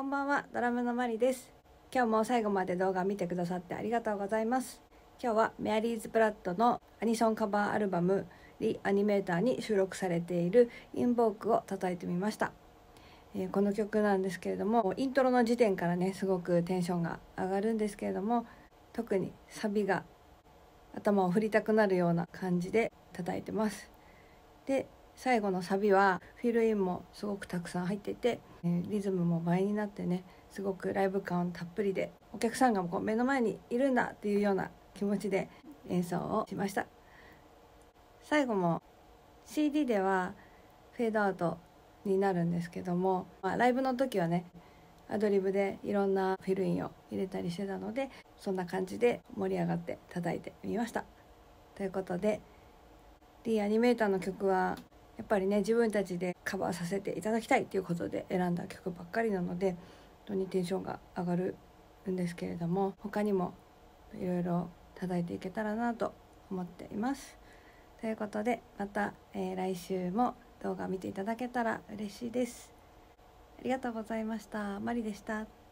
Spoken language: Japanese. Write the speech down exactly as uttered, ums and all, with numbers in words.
んばんは、ドラムのマリです。今日も最後まで動画見てくださってありがとうございます。今日はメアリーズ・プラットのアニソンカバーアルバムリ・アニメーターに収録されているインボークを叩いてみました。えー、この曲なんですけれども、イントロの時点からねすごくテンションが上がるんですけれども、特にサビが頭を振りたくなるような感じで叩いてます。で最後のサビはフィルインもすごくたくさん入っていて、リズムも倍になってね、すごくライブ感たっぷりで、お客さんがこう目の前にいるんだっていうような気持ちで演奏をしました。最後も シーディー ではフェードアウトになるんですけども、まあ、ライブの時はねアドリブでいろんなフィルインを入れたりしてたので、そんな感じで盛り上がって叩いてみました。ということで、リ・アニメーターの曲はやっぱりね自分たちでカバーさせていただきたいということで選んだ曲ばっかりなので、本当にテンションが上がるんですけれども、他にもいろいろ叩いていけたらなと思っています。ということでまた、えー、来週も動画見ていただけたら嬉しいです。ありがとうございました。マリでした。